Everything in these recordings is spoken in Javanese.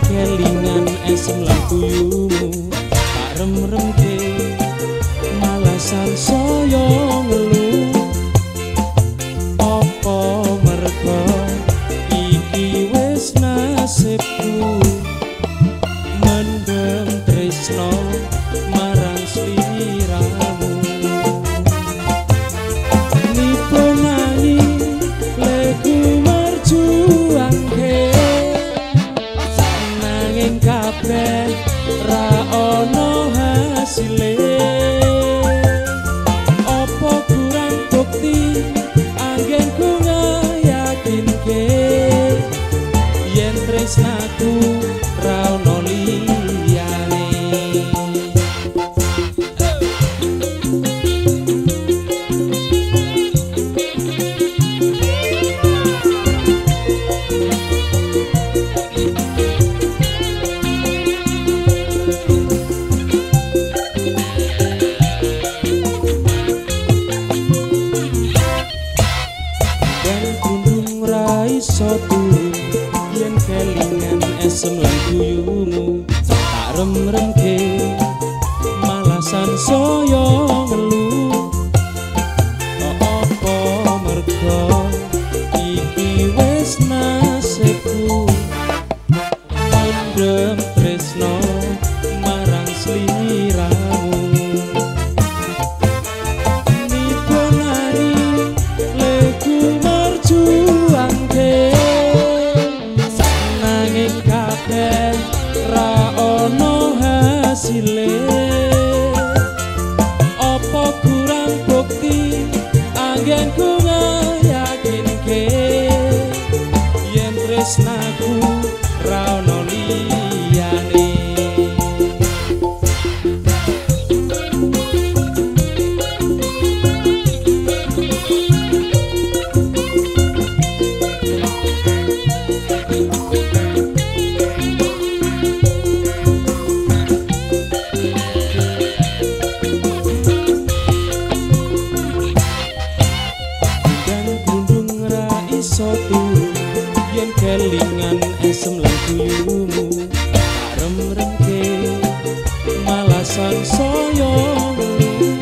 kelingan esem lan guyumu tak rem-remke malasan saya ngelu apa mergo iki wis nasibku mendem tresno marang sliramu nipo nanging leku merjuangke nanging kabeh ra ono hasile opo kurang bukti anggenku ngayakinke yen tresnaku ra ono liyane iso turun yen kelingan esem lan guyumu tak rem-remke malasan saya ngelu apa mergo iki wis nasibku mendem tresno marang sliramu nipo lari leku merjuangke nanging kabeh ra ono hasile apa kurang bukti anggenku ngayakinke yen tresnaku ra ono liyane iso turun yen kelingan esem lan guyumu tak rem-remke malasan saya ngelu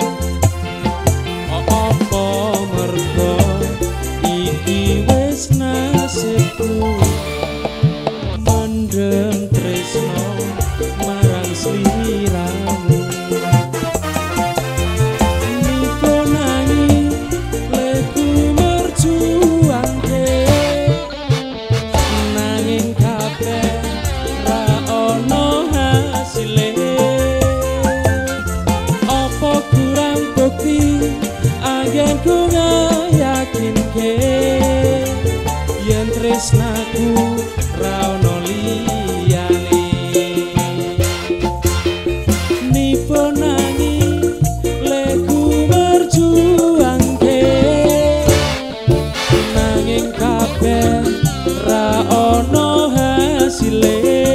apa mergo iki wis nasibku mendem tresno marang sliramu nipo nanging leku merjuangke nanging kabeh ra ono hasile apa kurang bukti anggenku ngayakinke yen tresnaku ra ono liyane nipo nanging leku merjuangke nanging kabeh ra ono hasile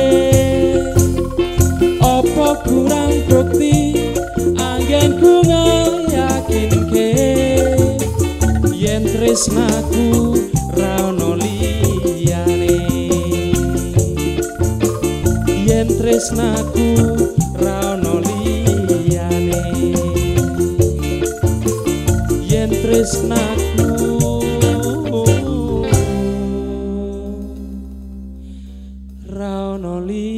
apa kurang bukti anggenku ngayakinke yen tresnaku ra ono liyane yen tresnaku ra ono liyane yen tresnaku ra ono liyane